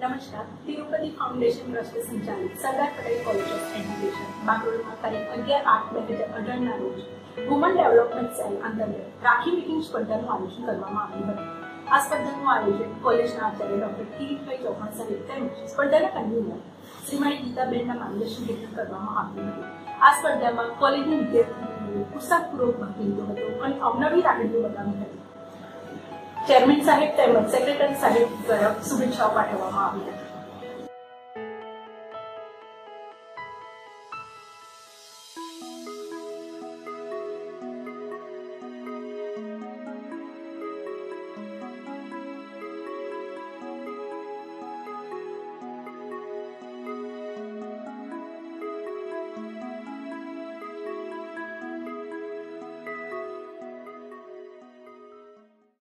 नमस्कार। Tirupati foundation trust संचालित Sardar Patel college of education बागरोलમાં તારીખ 11/8/2018 રોજ વુમન ડેવલપમેન્ટ સેલ અંતર્ગત રાખી મેકિંગ સ્પર્ધાનું આયોજન કરવામાં આવ્યું હતું। આ સ્પર્ધાનું આયોજન કોલેજના આચાર્ય ડોક્ટર કિરીટભાઈ ચૌહાણ સાહેબ તેમજ સ્પર્ધાના કન્વીનર શ્રીમતી ગીતાબેનના માર્ગદર્શન હેઠળ કરવામાં આવ્યું હતું। આ સ્પર્ધામાં કોલેજની વિદ્યાર્થીઓએ ઉત્સાહપૂર્વક ભાગ લીધો હતો અને અવનવી લાગણીઓ બતાવી હતી। चेयरमैन साहेब તેમજ સેક્રેટરી સાહેબ દ્વારા શુભેચ્છાઓ પાઠવવામાં આવી હતી।